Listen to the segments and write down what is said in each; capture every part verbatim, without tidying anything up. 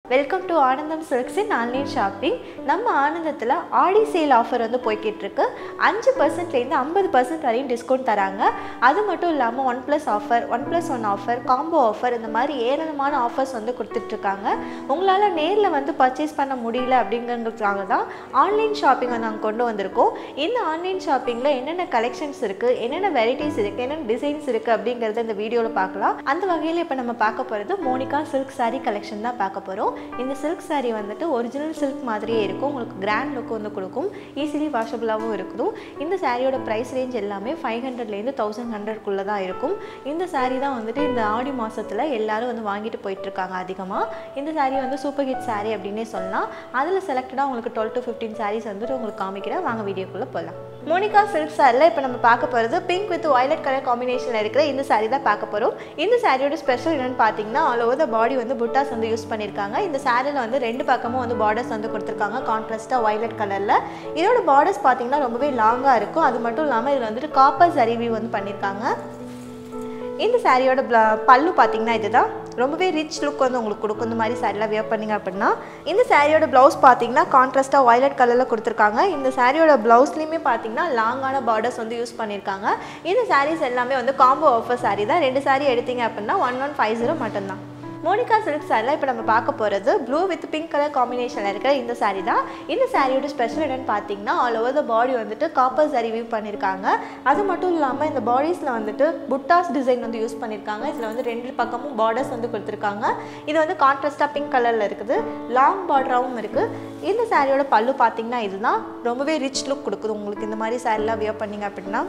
Welcome to Anandham silks in online shopping. நம்ம ஆனந்தத்தில் ஆடி sale offer வந்து போய்கிட்டு இருக்கு. அஞ்சு பர்சன்ட்லேருந்து ஐம்பது பர்சன்ட் வரையும் டிஸ்கவுண்ட் தராங்க. அது மட்டும் இல்லாமல் one plus offer, one plus one offer, combo offer, இந்த மாதிரி ஏராளமான ஆஃபர்ஸ் வந்து கொடுத்துட்ருக்காங்க. உங்களால் நேரில் வந்து பர்ச்சேஸ் பண்ண முடியல அப்படிங்கிறதுக்காக தான் ஆன்லைன் ஷாப்பிங் வந்து நாங்கள் கொண்டு வந்திருக்கோம். இந்த ஆன்லைன் ஷாப்பிங்கில் என்னென்ன கலெக்ஷன்ஸ் இருக்குது, என்னென்ன வெரைட்டிஸ் இருக்குது, என்னென்ன டிசைன்ஸ் இருக்குது அப்படிங்கிறத இந்த வீடியோவில் பார்க்கலாம். அந்த வகையில் இப்போ நம்ம பார்க்க போகிறது மோனிகா சில்க் சாரீ கலெக்ஷன் தான் பார்க்க போகிறோம். இந்த சில்க் சாரீ வந்துட்டு ஒரிஜினல் சில்க் மாதிரியே இருக்கும். உங்களுக்கு கிராண்ட் லுக் வந்து கொடுக்கும். ஈஸிலி வாஷபிளாகவும் இருக்குது. இந்த சாரியோட ப்ரைஸ் ரேஞ்ச் எல்லாமே ஃபைவ் ஹண்ட்ரட்லேருந்து தௌசண்ட் ஹண்ட்ரட்குள்ளே தான் இருக்கும். இந்த சாரீ தான் வந்துட்டு இந்த ஆடி மாதத்தில் எல்லாரும் வந்து வாங்கிட்டு போயிட்டுருக்காங்க அதிகமாக. இந்த சாரீ வந்து சூப்பர் ஹிட் சாரீ அப்படின்னே சொல்லலாம். அதில் செலக்டடாக உங்களுக்கு டுவெல் டு ஃபிஃப்டீன் சாரீஸ் வந்துட்டு உங்களுக்கு காமிக்கிறேன். வாங்க வீடியோக்குள்ளே போகலாம். மோனிகா சில்க் சாரியில் இப்போ நம்ம பார்க்க போகிறது பிங்க் வித் வயலட் கலர் காம்பினேஷனில் இருக்கிற இந்த சாரீ தான் பார்க்க போகிறோம். இந்த சாரியோட ஸ்பெஷல் என்னென்னு பார்த்தீங்கன்னா, ஆல் ஓவர் த பாடி வந்து புட்டாஸ் வந்து யூஸ் பண்ணியிருக்காங்க. இந்த சாரியில் வந்து ரெண்டு பக்கமும் வந்து பார்டர்ஸ் வந்து கொடுத்துருக்காங்க கான்ட்ராஸ்ட்டாக வயலட் கலரில். இதோட பார்டர்ஸ் பார்த்தீங்கன்னா ரொம்பவே லாங்காக இருக்கும். அது மட்டும் இல்லாமல் இதில் வந்துட்டு காப்பர் சரி வீவ் வந்து பண்ணியிருக்காங்க. இந்த சாரியோட பல்லு பார்த்தீங்கன்னா இதுதான். ரொம்பவே ரிச் லுக் வந்து உங்களுக்கு கொடுக்கும். இந்த மாதிரி சாரீலாம் வியர் பண்ணிங்க அப்படின்னா. இந்த சாரியோட ப்ளவுஸ் பார்த்தீங்கன்னா கான்ட்ராஸ்ட்டாக வயலட் கலரில் கொடுத்துருக்காங்க. இந்த சாரியோட ப்ளவுஸ்லேயுமே பார்த்தீங்கன்னா லாங்கான பார்டர்ஸ் வந்து யூஸ் பண்ணியிருக்காங்க. இந்த சாரீஸ் எல்லாமே வந்து காம்போ ஆஃபர் சாரீ தான். ரெண்டு சாரீ எடுத்தீங்க அப்படின்னா ஒன் ஒன் ஃபைவ் ஜீரோ மட்டும்தான். மோனிகா சில்க் சாரியில் இப்போ நம்ம பார்க்க போகிறது ப்ளூ வித் பிங்க் கலர் காம்பினேஷனில் இருக்கிற இந்த சாரீ தான். இந்த சாரியோட ஸ்பெஷல் என்னென்னு பார்த்தீங்கன்னா, ஆல் ஓவர் த பாடி வந்துட்டு காப்பர் சாரீ வியூ பண்ணியிருக்காங்க. அது மட்டும் இல்லாமல் இந்த பாடிஸில் வந்துட்டு புட்டாஸ் டிசைன் வந்து யூஸ் பண்ணியிருக்காங்க. இதில் வந்து ரெண்டு பக்கமும் பார்டர்ஸ் வந்து கொடுத்துருக்காங்க. இது வந்து கான்ட்ராஸ்ட்டாக பிங்க் கலரில் இருக்குது. லாங் பார்டராகவும் இருக்குது. இந்த சாரியோட பல்லு பார்த்தீங்கன்னா இதுதான். ரொம்பவே ரிச் லுக் கொடுக்குது உங்களுக்கு இந்த மாதிரி சாரீலாம் வியர் பண்ணிங்க அப்படின்னா.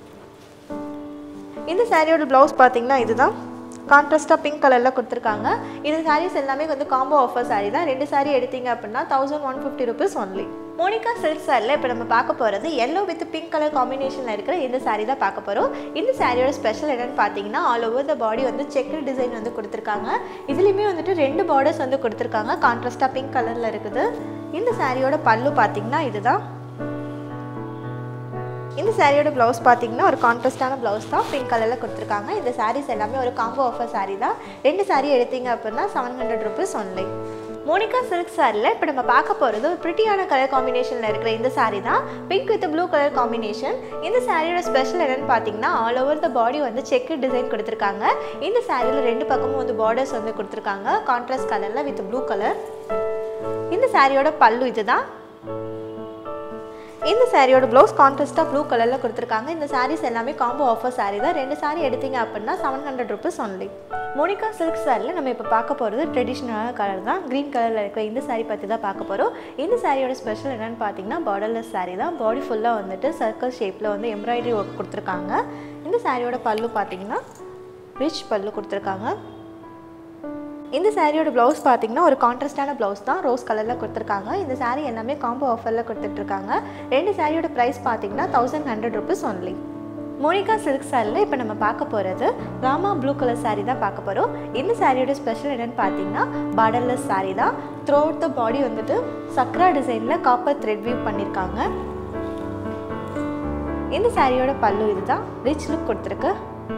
இந்த சாரியோட ப்ளவுஸ் பார்த்தீங்கன்னா இதுதான். கான்ட்ராஸ்ட்டாக பிங்க் கலரில் கொடுத்துருக்காங்க. இந்த சாரீஸ் எல்லாமே வந்து காம்போ ஆஃபர் சாரீ தான். ரெண்டு சாரீ எடுத்தீங்க அப்படின்னா thousand one fifty rupees only. Monika silk சாரியில் இப்போ நம்ம பார்க்க போகிறது எல்லோ வித் பிங்க் கலர் காம்பினேஷனில் இருக்கிற இந்த சாரீ தான் பார்க்க போகிறோம். இந்த சாரியோட ஸ்பெஷல் என்னென்னு பார்த்தீங்கன்னா, ஆல் ஓவர் த பாடி வந்து செக்கர் டிசைன் வந்து கொடுத்துருக்காங்க. இதுலேயுமே வந்துட்டு ரெண்டு பார்டர்ஸ் வந்து கொடுத்துருக்காங்க. கான்ட்ராஸ்ட்டாக பிங்க் கலரில் இருக்குது. இந்த சாரியோட பல்லு பார்த்தீங்கன்னா இதுதான். இந்த சாரியோட ப்ளவுஸ் பார்த்தீங்கன்னா ஒரு கான்ட்ராஸ்டான ப்ளவுஸ் தான். பிங்க் கலரில் கொடுத்துருக்காங்க. இந்த சாரீஸ் எல்லாமே ஒரு காம்போ ஆஃபர் சாரீ தான். ரெண்டு சாரீ எடுத்தீங்க அப்படின்னா seven hundred rupees only. Monika silk சாரியில் இப்போ நம்ம பார்க்க போகிறது ஒரு பிரிட்டியான கலர் காம்பினேஷனில் இருக்கிற இந்த சாரீ தான். Pink with blue colour combination. இந்த சாரியோட ஸ்பெஷல் என்னென்னு பார்த்தீங்கன்னா, ஆல் ஓவர் த பாடி வந்து செக்கு டிசைன் கொடுத்துருக்காங்க. இந்த சாரியில் ரெண்டு பக்கமும் வந்து பார்டர்ஸ் வந்து கொடுத்துருக்காங்க கான்ட்ராஸ்ட் கலரில் வித் ப்ளூ கலர். இந்த சாரியோட பல்லு இதுதான். இந்த சாரியோட ப்ளவுஸ் கான்ட்ராஸ்ட்டாக ப்ளூ கலரில் கொடுத்துருக்காங்க. இந்த சாரீஸ் எல்லாமே காம்போ ஆஃபர் சாரீ தான். ரெண்டு சாரீ எடுத்தீங்க அப்படின்னா seven hundred rupees only. Monika silk சாரியில் நம்ம இப்போ பார்க்க போகிறது ட்ரெடிஷ்னலான கலர் தான். க்ரீன் கலரில் இருக்கிற இந்த சாரீ பற்றி தான் பார்க்க போகிறோம். இந்த சாரியோட ஸ்பெஷல் என்னென்னு பார்த்தீங்கன்னா, பார்டர்லெஸ் சாரீ தான். பாடி ஃபுல்லாக வந்துட்டு சர்க்கிள் ஷேப்பில் வந்து எம்ப்ராய்டரி ஒர்க் கொடுத்துருக்காங்க. இந்த சாரியோட பல்லு பார்த்தீங்கன்னா ரிச் பல்லு கொடுத்துருக்காங்க. இந்த சாரியோட ப்ளவுஸ் பார்த்தீங்கன்னா ஒரு கான்ட்ராஸ்டான ப்ளவுஸ் தான். ரோஸ் கலரில் கொடுத்துருக்காங்க. இந்த சாரீ எல்லாமே காம்போ ஆஃபரில் கொடுத்துட்ருக்காங்க. ரெண்டு சாரியோட ப்ரைஸ் பார்த்தீங்கன்னா thousand hundred rupees only. Monika silk சாரியில் இப்போ நம்ம பார்க்க போகிறது ராமா ப்ளூ கலர் சாரீ தான் பார்க்க போகிறோம். இந்த சாரியோட ஸ்பெஷல் என்னென்னு பார்த்தீங்கன்னா, பார்டர்லெஸ் சாரீ தான். த்ரூ அவுட் த பாடி வந்துட்டு சக்ரா டிசைனில் காப்பர் த்ரெட் வீவ் பண்ணியிருக்காங்க. இந்த சாரியோட பல்லு இதுதான். ரிச் லுக் கொடுத்துருக்கு.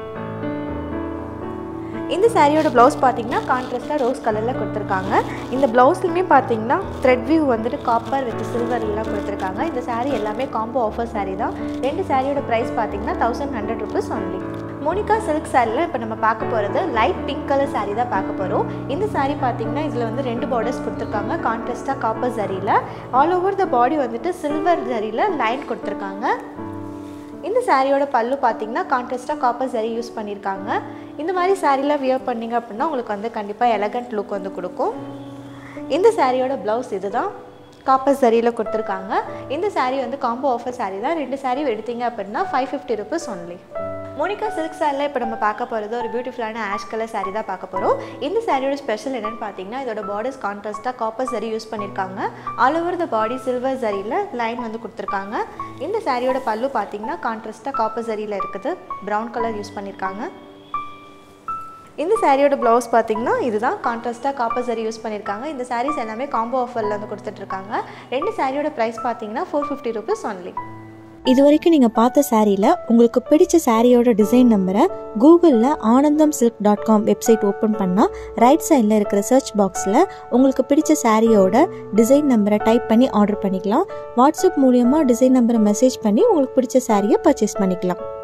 இந்த சாரியோட ப்ளவுஸ் பார்த்தீங்கன்னா கான்ட்ராஸ்ட்டாக ரோஸ் கலரில் கொடுத்துருக்காங்க. இந்த ப்ளவுஸ்லையுமே பார்த்தீங்கன்னா த்ரெட் வியூ வந்துட்டு காப்பர் வித் சில்வர் எல்லாம் கொடுத்துருக்காங்க. இந்த சாரீ எல்லாமே காம்போ ஆஃபர் சாரீ தான். ரெண்டு சாரியோட ப்ரைஸ் பார்த்தீங்கன்னா thousand hundred rupees only. Monika silk சாரியில் இப்போ நம்ம பார்க்க போகிறது லைட் பிங்க் கலர் சாரீ தான் பார்க்க போகிறோம். இந்த சாரீ பார்த்தீங்கன்னா இதில் வந்து ரெண்டு பார்டர்ஸ் கொடுத்துருக்காங்க கான்ட்ராஸ்ட்டாக காப்பர் ஜரியில். ஆல் ஓவர் த பாடி வந்துட்டு சில்வர் ஜரியில் லைன் கொடுத்துருக்காங்க. இந்த சாரியோட பல்லு பார்த்தீங்கன்னா கான்ட்ராஸ்ட்டாக காப்பர் ஜரி யூஸ் பண்ணியிருக்காங்க. இந்த மாதிரி சாரீலாம் வியர் பண்ணிங்க அப்படின்னா உங்களுக்கு வந்து கண்டிப்பாக எலகண்ட் லுக் வந்து கொடுக்கும். இந்த சாரியோட ப்ளவுஸ் இதுதான். காப்பர் ஜரியில் கொடுத்துருக்காங்க. இந்த சாரீ வந்து காம்போ ஆஃபர் சாரீ தான். ரெண்டு சாரீ எடுத்தீங்க அப்படின்னா five fifty rupees only. Monika silk சாரியில் இப்போ நம்ம பார்க்க போகிறது ஒரு பியூட்டிஃபுல்லான ஆஷ் கலர் சாரீ தான் பார்க்க போகிறோம். இந்த சாரியோட ஸ்பெஷல் என்னென்னு பார்த்தீங்கன்னா, இதோட பார்டர்ஸ் கான்ட்ராஸ்ட்டாக காப்பர் ஜரி யூஸ் பண்ணியிருக்காங்க. All over the body silver ஜரியில் லைன் வந்து கொடுத்துருக்காங்க. இந்த சாரியோட பல்லு பார்த்தீங்கன்னா கான்ட்ராஸ்ட்டாக காப்பர் ஜரியில் இருக்குது. ப்ரௌன் கலர் யூஸ் பண்ணியிருக்காங்க. இந்த சாரியோட ப்ளவுஸ் பார்த்தீங்கன்னா இதுதான். கான்ட்ராஸ்ட்டாக காப்பர் ஜரி யூஸ் பண்ணியிருக்காங்க. இந்த சாரீஸ் எல்லாமே காம்போ ஆஃபரில் வந்து கொடுத்துட்ருக்காங்க. ரெண்டு சாரியோட ப்ரைஸ் பார்த்தீங்கன்னா ஃபோர் ஃபிஃப்டி ருபீஸ் ஒன்லி. இது வரைக்கும் நீங்கள் பார்த்த சாரியில் உங்களுக்கு பிடிச்ச சாரியோட டிசைன் நம்பரை கூகுளில் Anandham silk dot com website open பண்ணால் ரைட் சைடில் இருக்கிற சர்ச் பாக்ஸில் உங்களுக்கு பிடிச்ச சாரியோட டிசைன் நம்பரை டைப் பண்ணி ஆர்டர் பண்ணிக்கலாம். வாட்ஸ்அப் மூலியமாக டிசைன் நம்பரை மெசேஜ் பண்ணி உங்களுக்கு பிடிச்ச சாரியை பர்ச்சேஸ் பண்ணிக்கலாம்.